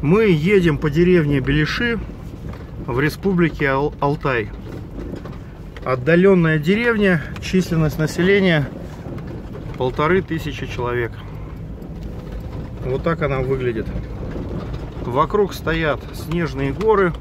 Мы едем по деревне Беляши в республике Алтай. Отдаленная деревня, численность населения 1500 человек. Вот так она выглядит. Вокруг стоят снежные горы,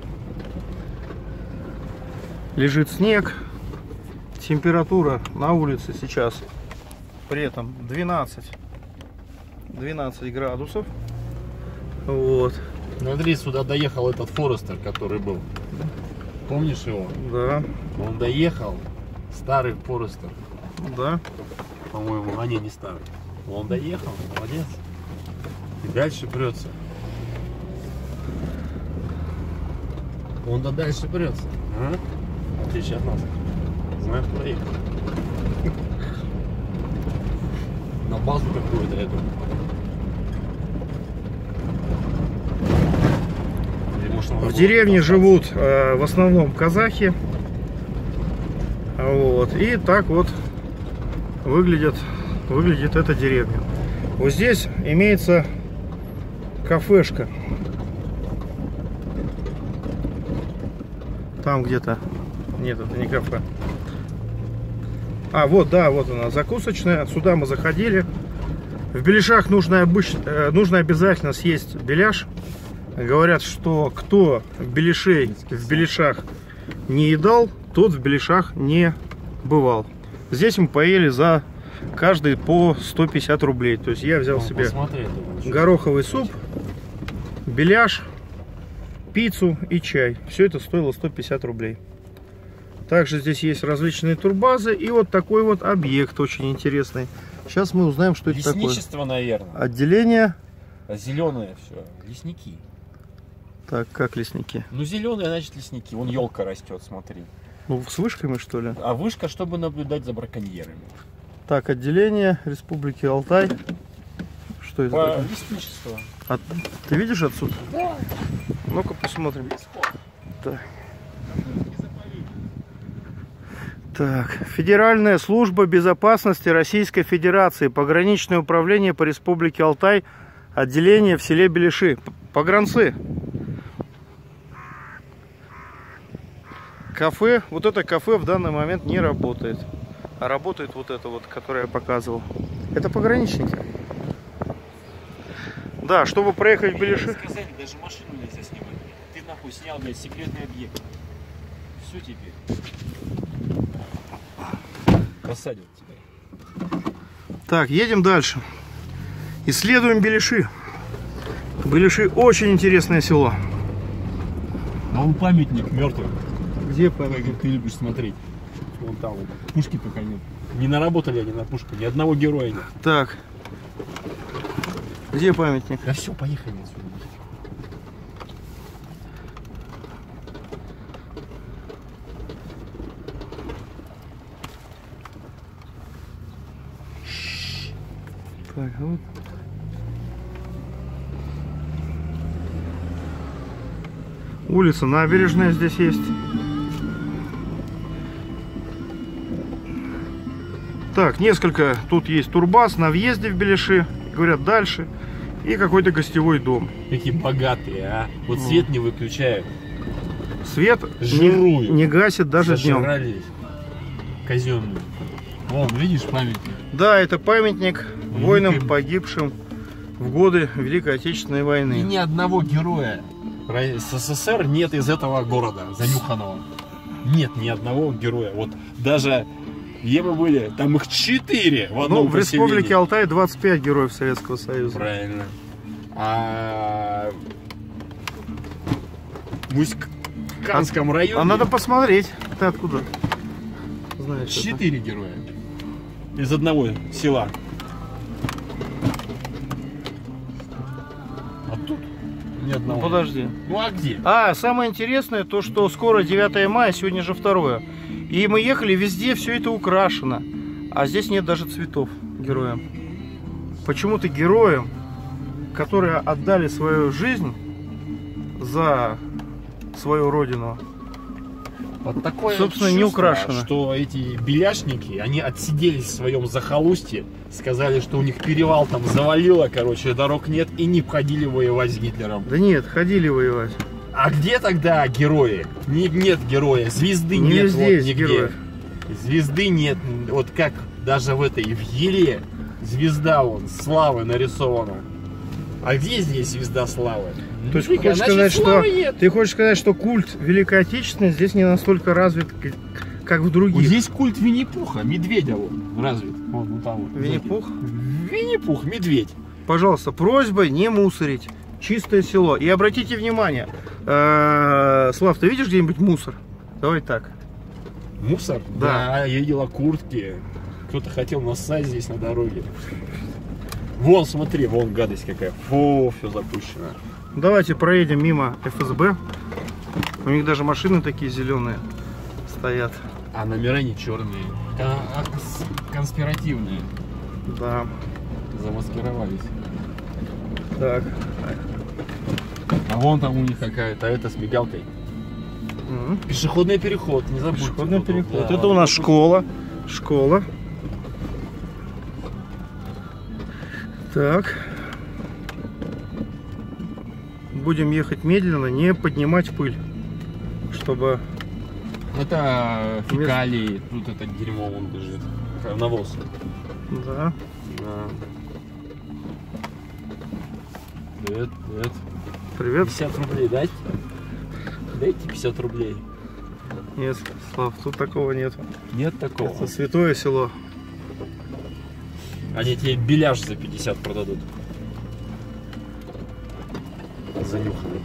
лежит снег. Температура на улице сейчас при этом 12 градусов. Вот. Смотри, сюда доехал этот Форестер, который был. Помнишь его? Да. Он доехал. Старый Форестер. Да. По-моему, а не старый. Он доехал, молодец. И дальше прется. Он да дальше прется. А? В отличие от нас. Знаешь, куда ехать? На базу какую-то эту. В деревне живут в основном казахи. Вот. И так вот выглядит эта деревня. Вот здесь имеется кафешка. Там где-то. Нет, это не кафе. А, вот, да, вот она, закусочная. Сюда мы заходили. В Беляшах нужно обязательно съесть беляш. Говорят, что кто беляшей в Беляшах не едал, тот в Беляшах не бывал. Здесь мы поели за каждый по 150 рублей. То есть я взял себе гороховый суп, беляш, пиццу и чай. Все это стоило 150 рублей. Также здесь есть различные турбазы и вот такой вот объект очень интересный. Сейчас мы узнаем, что это такое. Лесничество, наверное. Отделение. А зеленое все. Лесники. Так, как лесники? Ну, зеленые, значит, лесники. Вон елка растет, смотри. Ну, с вышками, что ли? А вышка, чтобы наблюдать за браконьерами. Так, отделение Республики Алтай. Что это такое? Лесничество. А ты видишь отсюда? Да. Ну-ка посмотрим. Так. Так, Федеральная служба безопасности Российской Федерации, пограничное управление по Республике Алтай, отделение в селе Беляши. Погранцы. Кафе, вот это кафе в данный момент не работает. А работает вот это вот, которое я показывал. Это пограничники. Да, чтобы проехать в Беляши. Сказали, даже машину нельзя снимать. Ты нахуй снял, блядь, секретный объект. Все теперь. Посадят тебя. Так, едем дальше. Исследуем Беляши. Беляши очень интересное село. А он памятник мертвый. Где памятник? Ты любишь смотреть. Вон там вот. Пушки пока нет. Не наработали они на пушку, ни одного героя нет. Так. Где памятник? Да все, поехали отсюда. Так, вот. Улица Набережная здесь есть. Так, несколько тут есть турбаз на въезде в Беляши. Говорят, дальше. И какой-то гостевой дом. Какие богатые, а? Вот свет не выключают. Свет не гасит даже днем. Казенный. Вон, видишь памятник? Да, это памятник воинам, погибшим в годы Великой Отечественной войны. И ни одного героя СССР нет из этого города, занюханного. Нет ни одного героя. Вот даже где мы были, там их 4 в одном в Республике Алтай 25 героев Советского Союза. Правильно. А в Усть-Канском районе... А надо посмотреть. Ты откуда знаешь? 4 героя. Из одного села. А тут ни одного. Ну, подожди. Ну а где? А, самое интересное, то что скоро 9 мая, сегодня же 2. И мы ехали, везде все это украшено. А здесь нет даже цветов героям. Почему-то героям, которые отдали свою жизнь за свою родину, Вот такое собственно, не чувство, украшено. что эти беляшники, они отсиделись в своем захолустье, сказали, что у них перевал там завалило, короче, дорог нет, и не ходили воевать с Гитлером. Да нет, ходили воевать. А где тогда герои? Нет героя, звезды Не нет везде вот есть нигде. героев. Звезды нет, вот как даже в этой, в Еле, звезда вон, славы нарисована. А где здесь звезда славы? То есть Нифига, хочешь сказать, что славы нет. ты хочешь сказать, что культ Великой Отечественной здесь не настолько развит, как в других? Вот здесь культ Винни-Пуха, медведя вон, развит. Вон там вот. Винни-Пух? Винни-Пух, медведь. Пожалуйста, просьба не мусорить. Чистое село. И обратите внимание, Слав, ты видишь где-нибудь мусор? Давай так. Мусор? Да. Я видела куртки. Кто-то хотел нассать здесь на дороге. Вон, смотри, вон гадость какая. Фу, все запущено. Давайте проедем мимо ФСБ. У них даже машины такие зеленые стоят. А номера не черные. Конспиративные. Да. Замаскировались. Так. А вон там у них какая-то, это с мигалкой. Мгм. Пешеходный переход, не забудьте. Пешеходный Вот, переход. да. Это у нас школа. Школа. Так. Будем ехать медленно, не поднимать пыль, чтобы... Это фекалии, тут это дерьмо вон лежит. Навоз. Да. Да. Привет, привет. Привет. 50 рублей дайте? Дайте 50 рублей. Нет, Слав, тут такого нет. Нет такого. Это святое село. Они тебе беляш за 50 продадут. Занюханный.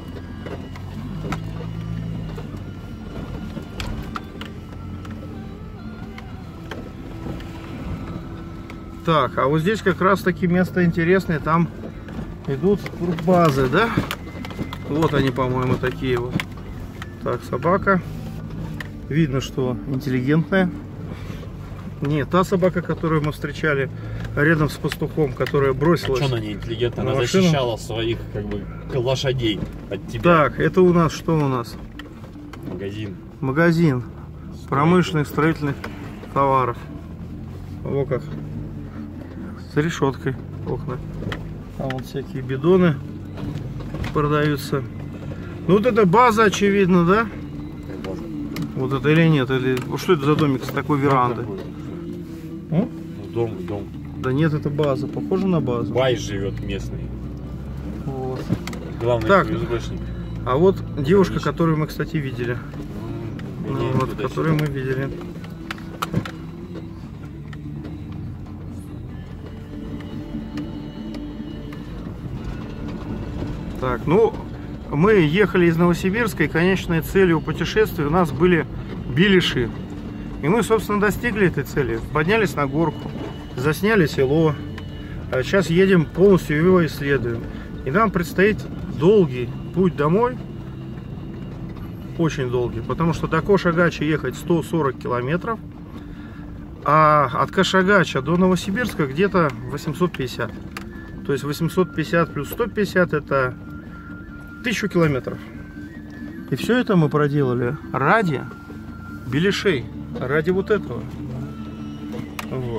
Так, а вот здесь как раз таки место интересное. Там идут турбазы, да? Вот они, по-моему, такие вот. Так, собака. Видно, что интеллигентная. Не, та собака, которую мы встречали рядом с пастухом, которая бросилась. Что она не интеллигентна? на Она машину. защищала своих, как бы, лошадей от тебя. Так, это у нас что у нас? Магазин. Магазин промышленных строительных товаров. Во как. С решеткой окна. А вот всякие бидоны продаются. Ну вот это база, очевидно, да? Вот это или нет? Или что это за домик с такой верандой? Ну, дом. Да нет, это база. Похоже на базу. Бай живет местный. Вот. Главный Так. ФСБшник. А вот девушка, которую мы, кстати, видели. Гоняем Вот, туда-сюда. которую мы видели. Так, ну, мы ехали из Новосибирска, и конечной целью путешествия у нас были Белиши. И мы, собственно, достигли этой цели. Поднялись на горку, засняли село. А сейчас едем, полностью его исследуем. И нам предстоит долгий путь домой. Очень долгий, потому что до Кошагача ехать 140 километров. А от Кошагача до Новосибирска где-то 850. То есть 850 плюс 150 это 1000 километров. И все это мы проделали ради Белишей, ради вот этого. Вот.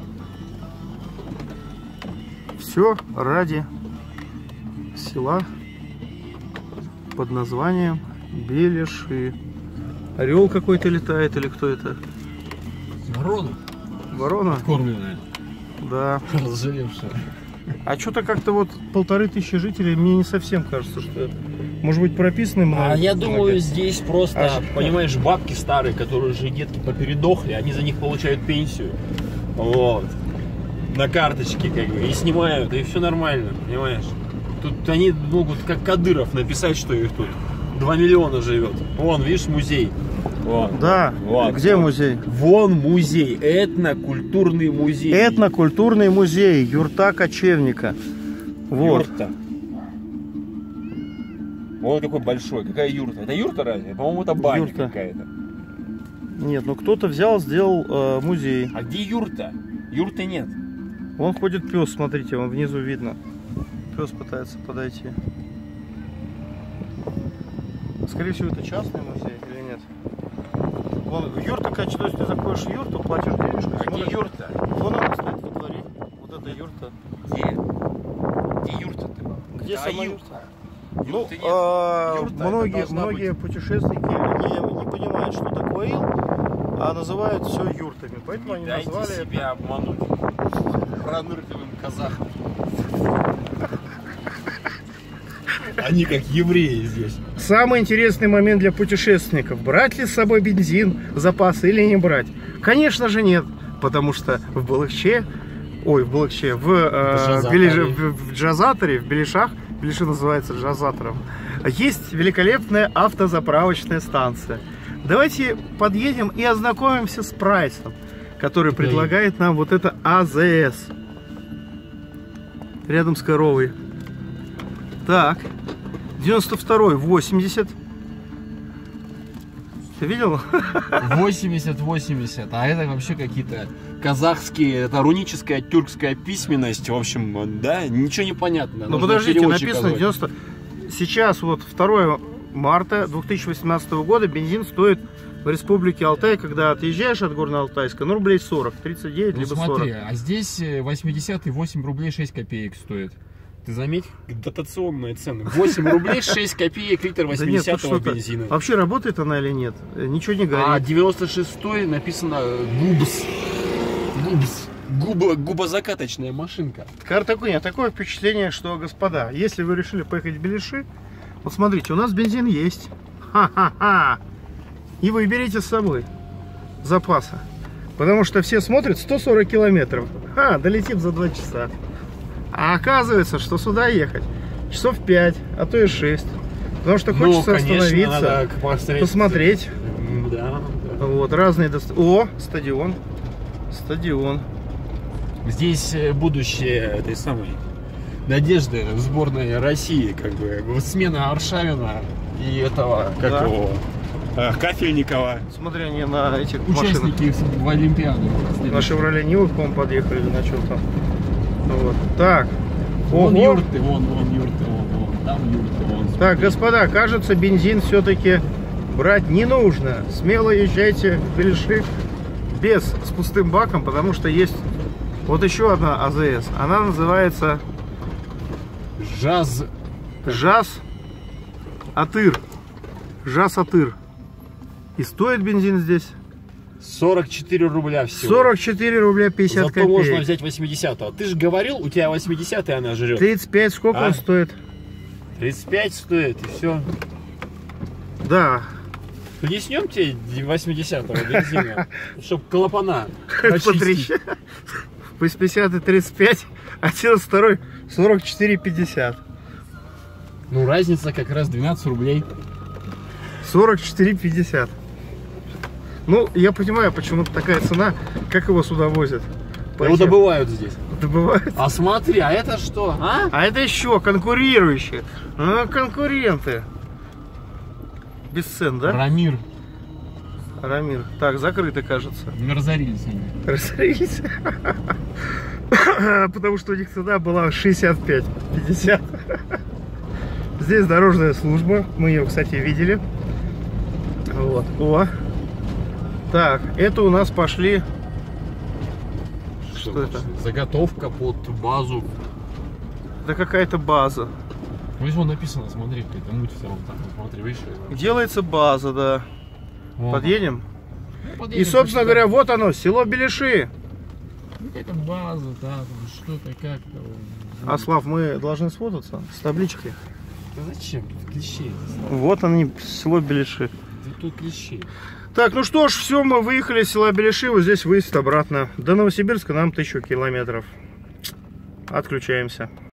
Все ради села под названием Белиши. Орел какой-то летает или кто это? Ворона. Ворона? Кормленная. Да. Разжиревшая. А что-то как-то вот 1500 жителей, мне не совсем кажется, что это. Может быть, прописаны много? А я думаю, здесь просто, А понимаешь, бабки старые, которые уже детки попередохли, они за них получают пенсию. Вот. На карточке, как бы, и снимают, и все нормально, понимаешь? Тут они могут, как Кадыров, написать, что их тут 2 миллиона живет. Вон, видишь, музей. Вот. Да, Вот. где музей? Вон музей, этнокультурный музей. Этнокультурный музей юрта кочевника. Вот. Юрта. Вон какой большой. Какая юрта? Это юрта разве? По-моему, это баня Юрта. какая-то. Нет, ну кто-то взял, сделал музей. А где юрта? Юрты нет. Вон ходит пес, смотрите, вон внизу видно. Пес пытается подойти. Скорее всего, это частный музей или нет? Вон, юрта, то есть ты заходишь в юрту, платишь денежку. А где смотришь. юрта? Вон она стоит во дворе. Вот это юрта. Где? Где юрта-то? Где Это сама юрта? Ну, Юрты нет. Юрта это должна многие путешественники не понимают, что такое ил, а называют все юртами. Поэтому они Дайте назвали себя обмануть пронырливым казахам. Они как евреи здесь. Самый интересный момент для путешественников. Брать ли с собой бензин, запасы или не брать? Конечно же нет, потому что в Балыкче, в Джазаторе, в Белишах, Белиши называется Джазатором, есть великолепная автозаправочная станция. Давайте подъедем и ознакомимся с прайсом, который предлагает нам вот это АЗС. Рядом с коровой. Так, 92-й 80. Ты видел? 80-80, а это вообще какие-то казахские, это руническая тюркская письменность, в общем, да, ничего не понятно. Ну подождите, написано 90. Сейчас вот 2 марта 2018 года бензин стоит в Республике Алтай, когда отъезжаешь от Горно-Алтайска, ну рублей 40, 39, Ну либо смотри, 40. а здесь 80-й 8 рублей 6 копеек стоит. Ты заметь, дотационные цены. 8 рублей 6 копеек литр 80-го бензина. Вообще работает она или нет? Ничего не горит. А 96-й написано ГУБС. Губозакаточная машинка. Такое впечатление, что, господа, если вы решили поехать в Белиши, вот смотрите, у нас бензин есть. Ха-ха-ха. И вы берите с собой запаса. Потому что все смотрят 140 километров. Долетим за 2 часа. А оказывается, что сюда ехать часов 5, а то и 6. Потому что хочется остановиться, посмотреть. Да. Вот, разные... О, стадион. Стадион. Здесь будущее этой самой надежды сборной России, как бы смена Аршавина и этого, как Да. его, Кафельникова. Смотри, они на этих машинах. Участники в Олимпиаде. На Шевроле Нивы, по-моему, подъехали или на чем там. Вот. Так. Вон Ого. юрты, вон юрты, вон, там юрты, вон. Так, господа, кажется, бензин все-таки брать не нужно. Смело езжайте в Белиши с пустым баком, потому что есть вот еще одна АЗС. Она называется Жаз. Атыр. Атыр. И стоит бензин здесь 44 рубля всего. 44 рубля 50 Зато копеек. можно взять 80-го. Ты же говорил, у тебя 80-й она жрет. 35 сколько он стоит? 35 стоит, и все. Да. Плеснем тебе 80-го бензина, чтобы клапана Смотри, очистить. 50 и 35, а 92 44,50. Ну, разница как раз 12 рублей. 44,50. Ну, я понимаю, почему такая цена, как его сюда возят. Его добывают здесь. Добывают. А смотри, а это что? А это еще конкурирующие. Конкуренты. Без цен, да? Рамир. Рамир. Так, закрыто, кажется. Не разорились они. Разорились. Потому что у них цена была 65-50. Здесь дорожная служба. Мы ее, кстати, видели. Вот. О. Так, это у нас пошли... Что это? Заготовка под базу. Это какая-то база. Здесь вон написано, смотри, какая-то муть все равно там, смотри, выше. Делается база, да. Вон. Подъедем? Подъедем, И, собственно почитаем. говоря, вот оно, село Белиши. Какая-то база, да, там что-то как-то. А, Слав, мы должны сфотаться с табличкой. Да зачем? Тут клещей. Вот они, село Белиши. Да тут клещей. Так, ну что ж, все, мы выехали из села Белиши, вот здесь выезд обратно. До Новосибирска нам 1000 километров. Отключаемся.